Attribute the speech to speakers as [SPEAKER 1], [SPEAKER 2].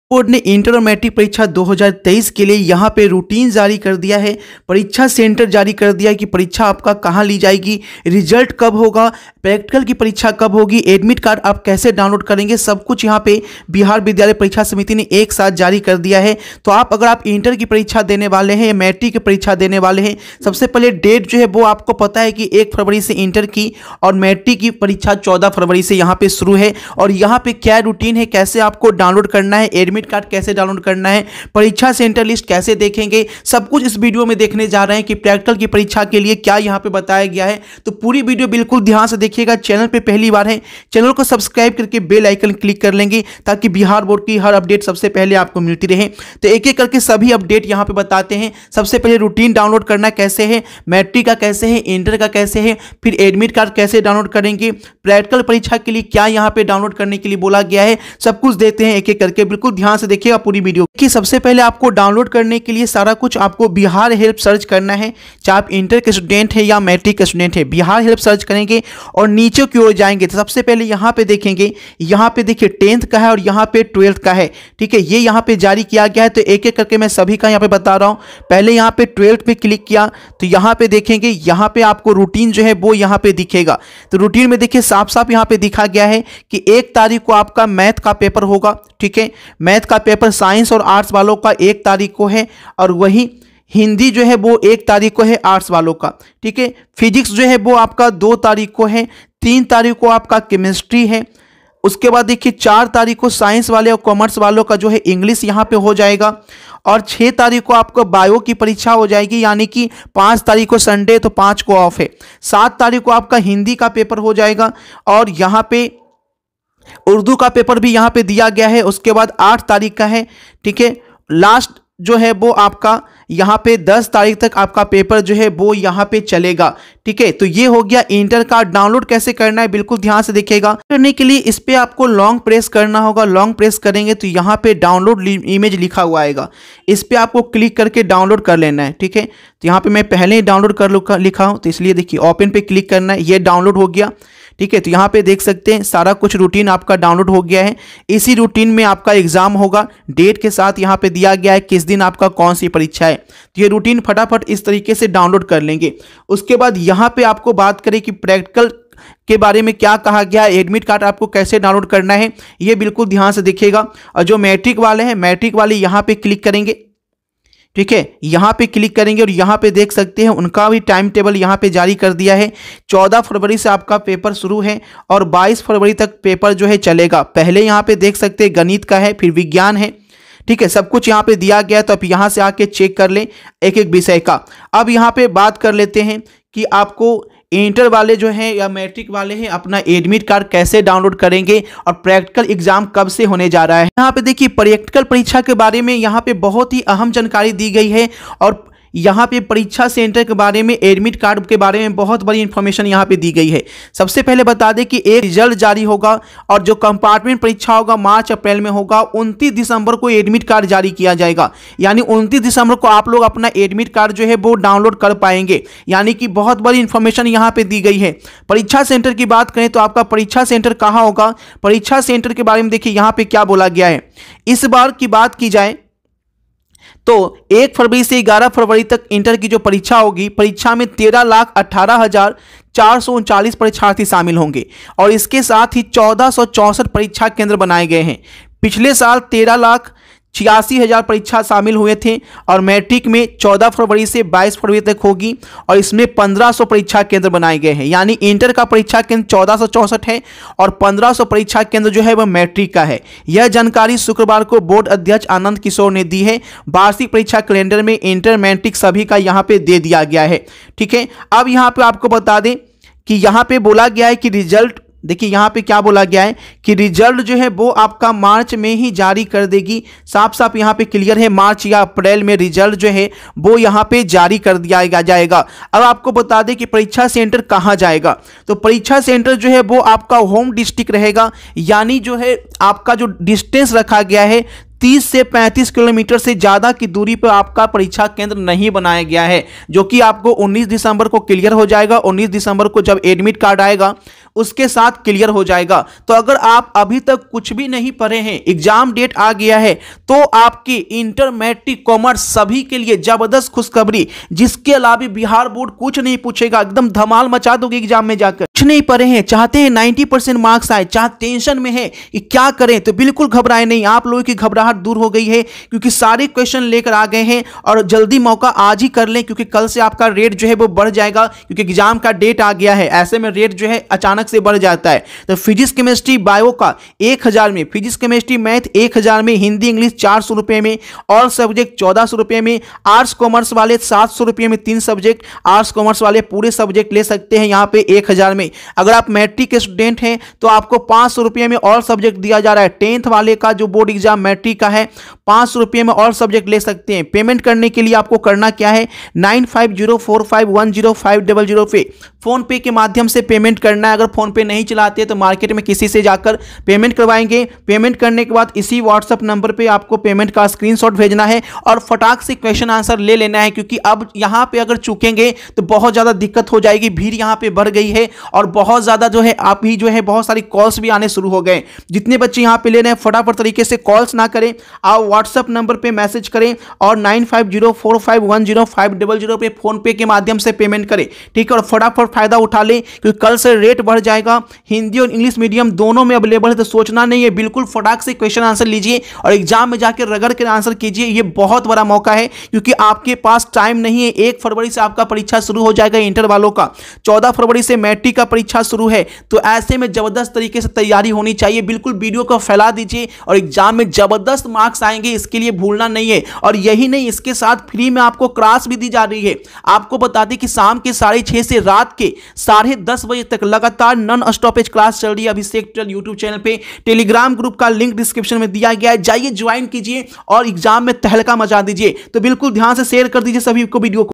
[SPEAKER 1] Board ने inter और matric परीक्षा 2023 के लिए यहाँ पे रूटीन जारी कर दिया है। परीक्षा सेंटर जारी कर दिया है कि परीक्षा आपका कहाँ ली जाएगी, रिजल्ट कब होगा, प्रैक्टिकल की परीक्षा कब होगी, एडमिट कार्ड आप कैसे डाउनलोड करेंगे, सब कुछ यहाँ पे बिहार विद्यालय परीक्षा समिति ने एक साथ जारी कर दिया है। तो अगर आप इंटर की परीक्षा देने वाले हैं या मैट्रिक की परीक्षा देने वाले हैं, सबसे पहले डेट जो है वो आपको पता है कि 1 फरवरी से इंटर की और मैट्रिक की परीक्षा 14 फरवरी से यहाँ पे शुरू है। और यहाँ पे क्या रूटीन है, कैसे आपको डाउनलोड करना है, एडमिट कार्ड कैसे डाउनलोड करना है, परीक्षा सेंटर लिस्ट कैसे देखेंगे, सब कुछ इस वीडियो में देखने जा रहे हैं कि प्रैक्टिकल की परीक्षा के लिए क्या यहां पे बताया गया है। तो पूरी वीडियो बिल्कुल ध्यान से देखिएगा। चैनल पे पहली बार है, चैनल को सब्सक्राइब करके बेल आइकन क्लिक कर लेंगे ताकि बिहार बोर्ड की हर अपडेट सबसे पहले आपको मिलती रहे। तो एक एक करके सभी अपडेट यहां पे बताते हैं। सबसे पहले रूटीन डाउनलोड करना कैसे है, मैट्रिक का कैसे है, इंटर का कैसे है, फिर एडमिट कार्ड कैसे डाउनलोड करेंगे, प्रैक्टिकल परीक्षा के लिए क्या यहां पे डाउनलोड करने के लिए बोला गया है, सब कुछ देते हैं एक एक करके। बिल्कुल ध्यान से देखिएगा पूरी वीडियो कि सबसे पहले आपको डाउनलोड करने के लिए सारा कुछ आपको बिहार हेल्प सर्च करना है। चाहे आप इंटर के स्टूडेंट है या मैट्रिक के स्टूडेंट है, बिहार हेल्प सर्च करेंगे और नीचे की ओर जाएंगे तो सबसे पहले यहाँ पे देखेंगे, यहाँ पे देखिए 10th का है और यहाँ पे 12th का है। ठीक है, ये यहाँ पे जारी किया गया है। तो एक एक करके मैं सभी का यहाँ पे बता रहा हूँ। पहले यहाँ पे 12th पे क्लिक किया तो यहाँ पे देखेंगे, यहाँ पे आपको रूटीन जो है वो यहाँ पे दिखेगा। तो रूटीन में देखिए साफ साफ यहाँ पे दिखा गया है कि 1 तारीख को आपका मैथ का पेपर होगा। ठीक है, मैथ का पेपर साइंस और आर्ट्स वालों का 1 तारीख को है और वही हिंदी जो है वो 1 तारीख को है आर्ट्स वालों का। ठीक है, फिजिक्स जो है वो आपका 2 तारीख को है, 3 तारीख को आपका केमिस्ट्री है। उसके बाद देखिए 4 तारीख को साइंस वाले और कॉमर्स वालों का जो है इंग्लिश यहाँ पे हो जाएगा और 6 तारीख को आपको बायो की परीक्षा हो जाएगी, यानी कि 5 तारीख को संडे तो 5 को ऑफ है। 7 तारीख को आपका हिंदी का पेपर हो जाएगा और यहाँ पे उर्दू का पेपर भी यहाँ पे दिया गया है। उसके बाद 8 तारीख का है। ठीक है, लास्ट जो है वो आपका यहाँ पे 10 तारीख तक आपका पेपर जो है वो यहाँ पे चलेगा। ठीक है, तो ये हो गया इंटर का। डाउनलोड कैसे करना है बिल्कुल ध्यान से देखिएगा। करने के लिए इस पे आपको लॉन्ग प्रेस करना होगा। लॉन्ग प्रेस करेंगे तो यहाँ पे डाउनलोड इमेज लिखा हुआ आएगा, इस पे आपको क्लिक करके डाउनलोड कर लेना है। ठीक है, तो यहाँ पे मैं पहले ही डाउनलोड कर लिखा हूँ तो इसलिए देखिए ओपन पे क्लिक करना है, ये डाउनलोड हो गया। ठीक है, तो यहाँ पे देख सकते हैं सारा कुछ रूटीन आपका डाउनलोड हो गया है। इसी रूटीन में आपका एग्जाम होगा, डेट के साथ यहाँ पे दिया गया है किस दिन आपका कौन सी परीक्षा है। तो ये रूटीन फटाफट इस तरीके से डाउनलोड कर लेंगे। उसके बाद यहाँ पे आपको बात करें कि प्रैक्टिकल के बारे में क्या कहा गया है, एडमिट कार्ड आपको कैसे डाउनलोड करना है, ये बिल्कुल ध्यान से देखिएगा। और जो मैट्रिक वाले हैं, मैट्रिक वाले यहाँ पे क्लिक करेंगे। ठीक है, यहाँ पे क्लिक करेंगे और यहाँ पे देख सकते हैं उनका भी टाइम टेबल यहाँ पे जारी कर दिया है। 14 फरवरी से आपका पेपर शुरू है और 22 फरवरी तक पेपर जो है चलेगा। पहले यहाँ पे देख सकते हैं गणित का है, फिर विज्ञान है। ठीक है, सब कुछ यहाँ पे दिया गया है, तो आप यहाँ से आके चेक कर लें एक एक विषय का। अब यहाँ पे बात कर लेते हैं कि आपको इंटर वाले जो हैं या मैट्रिक वाले हैं अपना एडमिट कार्ड कैसे डाउनलोड करेंगे और प्रैक्टिकल एग्जाम कब से होने जा रहा है। यहाँ पे देखिए प्रैक्टिकल परीक्षा के बारे में यहाँ पे बहुत ही अहम जानकारी दी गई है और यहाँ पे परीक्षा सेंटर के बारे में, एडमिट कार्ड के बारे में बहुत बड़ी इंफॉर्मेशन यहाँ पे दी गई है। सबसे पहले बता दें कि एक रिजल्ट जारी होगा और जो कंपार्टमेंट परीक्षा होगा मार्च अप्रैल में होगा। 29 दिसंबर को एडमिट कार्ड जारी किया जाएगा, यानी 29 दिसंबर को आप लोग अपना एडमिट कार्ड जो है वो डाउनलोड कर पाएंगे। यानी कि बहुत बड़ी इंफॉर्मेशन यहाँ पे दी गई है। परीक्षा सेंटर की बात करें तो आपका परीक्षा सेंटर कहाँ होगा, परीक्षा सेंटर के बारे में देखिए यहाँ पे क्या बोला गया है। इस बार की बात की जाए तो 1 फरवरी से 11 फरवरी तक इंटर की जो परीक्षा होगी, परीक्षा में 13,18,439 परीक्षार्थी शामिल होंगे और इसके साथ ही 1464 परीक्षा केंद्र बनाए गए हैं। पिछले साल 13,86,000 परीक्षा शामिल हुए थे और मैट्रिक में 14 फरवरी से 22 फरवरी तक होगी और इसमें 1500 परीक्षा केंद्र बनाए गए हैं। यानी इंटर का परीक्षा केंद्र 1464 है और 1500 परीक्षा केंद्र जो है वह मैट्रिक का है। यह जानकारी शुक्रवार को बोर्ड अध्यक्ष आनंद किशोर ने दी है। वार्षिक परीक्षा कैलेंडर में इंटर मैट्रिक सभी का यहाँ पे दे दिया गया है। ठीक है, अब यहाँ पे आपको बता दें कि यहाँ पे बोला गया है कि रिजल्ट, देखिए यहाँ पे क्या बोला गया है कि रिजल्ट जो है वो आपका मार्च में ही जारी कर देगी। साफ साफ यहाँ पे क्लियर है, मार्च या अप्रैल में रिजल्ट जो है वो यहाँ पे जारी कर दिया जाएगा। अब आपको बता दें कि परीक्षा सेंटर कहाँ जाएगा। तो परीक्षा सेंटर जो है वो आपका होम डिस्ट्रिक्ट रहेगा, यानी जो है आपका जो डिस्टेंस रखा गया है 30 से 35 किलोमीटर से ज़्यादा की दूरी पर आपका परीक्षा केंद्र नहीं बनाया गया है, जो कि आपको 19 दिसंबर को क्लियर हो जाएगा। 19 दिसंबर को जब एडमिट कार्ड आएगा उसके साथ क्लियर हो जाएगा। तो अगर आप अभी तक कुछ भी नहीं पढ़े हैं, एग्जाम डेट आ गया है, तो आपकी इंटर, मैट्रिक, कॉमर्स सभी के लिए जबरदस्त खुशखबरी, जिसके अलावा बिहार बोर्ड कुछ नहीं पूछेगा, एकदम धमाल मचा दोगे एग्जाम में जाकर। कुछ नहीं पढ़े हैं, चाहते हैं 90% मार्क्स आए, चाहे टेंशन में है कि क्या करें, तो बिल्कुल घबराए नहीं। आप लोगों की घबराहट दूर हो गई है, क्योंकि सारे क्वेश्चन लेकर आ गए हैं। और जल्दी मौका आज ही कर लें, क्योंकि कल से आपका रेट जो है वो बढ़ जाएगा, क्योंकि एग्जाम का डेट आ गया है। ऐसे में रेट जो है अचानक से बढ़ जाता है। तो फिजिक्स, केमिस्ट्री, बायो का 1000 में, फिजिक्स, केमिस्ट्री, मैथ 1000 में, हिंदी, इंग्लिश 400 रुपए में, और सब्जेक्ट 1400 रुपए में, आर्ट्स कॉमर्स वाले 700 रुपए में 3 सब्जेक्ट, आर्ट्स कॉमर्स वाले पूरे सब्जेक्ट ले सकते हैं यहाँ पे 1000 में। अगर आप मैट्रिक के स्टूडेंट हैं तो आपको 500 रुपए में और सब्जेक्ट दिया जा रहा है। 10th वाले का जो बोर्ड एग्जाम मैट्रिक का है 500 रुपए में और सब्जेक्ट ले सकते हैं। पेमेंट करने के लिए आपको करना क्या है, 9504510500 पे फोन पे के माध्यम से पेमेंट करना है। अगर फोन पे नहीं चलाते तो मार्केट में किसी से जाकर पेमेंट करवाएंगे। पेमेंट करने के बाद इसी व्हाट्सएप नंबर पे आपको पेमेंट का स्क्रीनशॉट भेजना है और फटाक से क्वेश्चन आंसर ले लेना है, क्योंकि अब यहां पे अगर चूकेंगे तो बहुत ज्यादा दिक्कत हो जाएगी। भीड़ यहां पे बढ़ गई है और बहुत ज्यादा जो है आप ही जो है बहुत सारी कॉल्स भी आने शुरू हो गए। जितने बच्चे यहां पे ले रहे हैं फटाफट तरीके से कॉल्स ना करें, आप व्हाट्सएप नंबर पे मैसेज करें और 9504510500 पे फोन पे के माध्यम से पेमेंट करें, ठीक है। और फटाफट फायदा उठा ले, क्योंकि कल से रेट बढ़ जाएगा। हिंदी और इंग्लिश मीडियम दोनों में अवेलेबल है, तो सोचना नहीं है, बिल्कुल फटाक से क्वेश्चन आंसर लीजिए और एग्जाम में जाकर रगड़ के आंसर कीजिए। ये बहुत बड़ा मौका है, क्योंकि आपके पास टाइम नहीं है। 1 फरवरी से आपका परीक्षा शुरू हो जाएगा इंटर वालों का, 14 फरवरी से मैट्रिक का परीक्षा शुरू है। तो ऐसे में जबरदस्त तरीके से तैयारी होनी चाहिए। बिल्कुल वीडियो को फैला दीजिए और एग्जाम में जबरदस्त मार्क्स आएंगे, इसके लिए भूलना नहीं है। और यही नहीं, इसके साथ फ्री में आपको क्लास भी दी जा रही है। आपको बता दें कि शाम के 6:30 से रात के 10:30 बजे तक लगातार नॉन स्टॉपेज क्लास चल रही है अभिषेक ट्यूटोरियल यूट्यूब चैनल पे। टेलीग्राम ग्रुप का लिंक डिस्क्रिप्शन में दिया गया है, जाइए ज्वाइन कीजिए और एग्जाम में तहलका मचा दीजिए। तो बिल्कुल ध्यान से शेयर कर दीजिए सभी को वीडियो को।